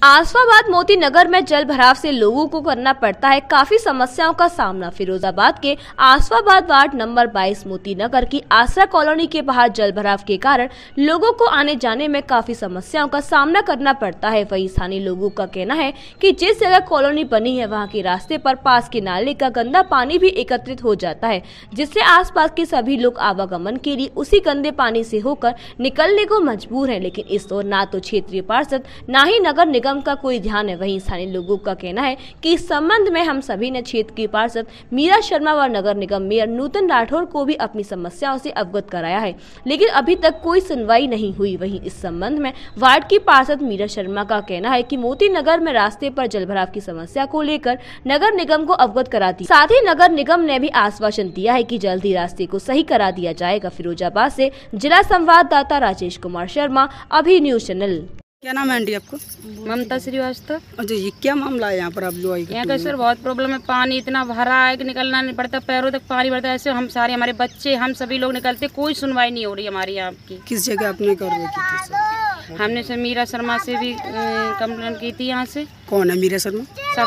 आसफाबाद मोती नगर में जल भराव से लोगों को करना पड़ता है काफी समस्याओं का सामना। फिरोजाबाद के आसफाबाद वार्ड नंबर 22 मोती नगर की आसरा कॉलोनी के बाहर जल भराव के कारण लोगों को आने जाने में काफी समस्याओं का सामना करना पड़ता है। वहीं स्थानीय लोगों का कहना है कि जिस जगह कॉलोनी बनी है वहां के रास्ते पर पास के नाले का गंदा पानी भी एकत्रित हो जाता है, जिससे आसपास के सभी लोग आवागमन के लिए उसी गंदे पानी से होकर निकलने को मजबूर है। लेकिन इस ओर ना तो क्षेत्रीय पार्षद ना ही नगर निगम का कोई ध्यान है। वहीं स्थानीय लोगों का कहना है कि इस संबंध में हम सभी ने क्षेत्र की पार्षद मीरा शर्मा व नगर निगम मेयर नूतन राठौर को भी अपनी समस्याओं से अवगत कराया है, लेकिन अभी तक कोई सुनवाई नहीं हुई। वहीं इस संबंध में वार्ड की पार्षद मीरा शर्मा का कहना है कि मोती नगर में रास्ते पर जलभराव की समस्या को लेकर नगर निगम को अवगत करा दी। साथ ही नगर निगम ने भी आश्वासन दिया है कि जल्द ही रास्ते को सही करा दिया जाएगा। फिरोजाबाद से जिला संवाददाता राजेश कुमार शर्मा, अभी न्यूज चैनल। क्या नाम है आंटी आपको? ममता श्रीवास्तव। अच्छा, ये क्या मामला है यहाँ पर आप लोग? यहाँ का सर बहुत प्रॉब्लम है, पानी इतना भरा है कि निकलना नहीं पड़ता, पैरों तक पानी भरता है। ऐसे हम सारे हमारे बच्चे हम सभी लोग निकलते, कोई सुनवाई नहीं हो रही हमारी यहाँ की। किस जगह आपने कार्रवाई की थी? हमने सर मीरा शर्मा से भी कंप्लेंट की थी। यहाँ से कौन है मीरा शर्मा?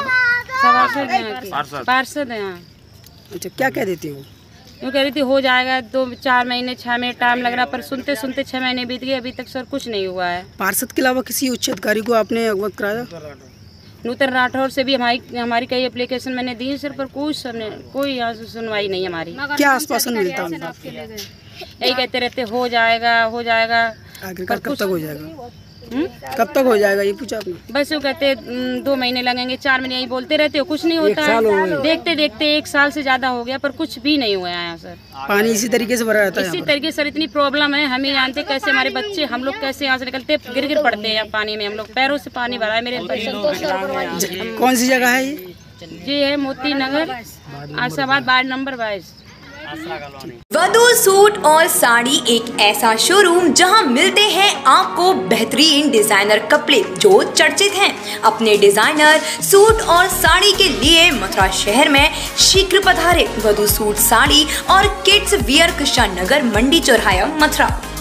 सब पार्षद है यहाँ। अच्छा, क्या कह देती हो? यूँ कह रही थी हो जाएगा, 2-4 महीने 6 महीने टाइम लग रहा, पर सुनते सुनते 6 महीने बीत गए, अभी तक सर कुछ नहीं हुआ है। पार्षद के अलावा किसी उच्च अधिकारी को आपने अवगत कराया? नूतन राठौर से भी हमारी कई एप्लीकेशन मैंने दी सर, पर कोई यहाँ से सुनवाई नहीं हमारी। क्या आश्वासन मिलता है? यही कहते रहते हो जाएगा हो जाएगा। आखिरकार कब तक हो जाएगा? कब तक हो जाएगा ये पूछा आपने? बस वो कहते 2 महीने लगेंगे, 4 महीने, यही बोलते रहते हो, कुछ नहीं होता है। देखते देखते 1 साल से ज्यादा हो गया, पर कुछ भी नहीं हुआ है सर। पानी इसी तरीके से भरा रहता है? इसी तरीके से सर, इतनी प्रॉब्लम है, हम ही जानते कैसे हमारे बच्चे, हम लोग कैसे यहाँ से निकलते, गिर पड़ते हैं पानी में। हम लोग पैरों से पानी भरा है मेरे। कौन सी जगह है ये है मोती नगर, आसाबाद वार्ड नंबर 22। वधू सूट और साड़ी एक ऐसा शोरूम जहां मिलते हैं आपको बेहतरीन डिजाइनर कपड़े जो चर्चित हैं। अपने डिजाइनर सूट और साड़ी के लिए मथुरा शहर में शीघ्र पधारे। वधू सूट साड़ी और किड्स वियर कृष्णा नगर, मंडी चौराहा, मथुरा।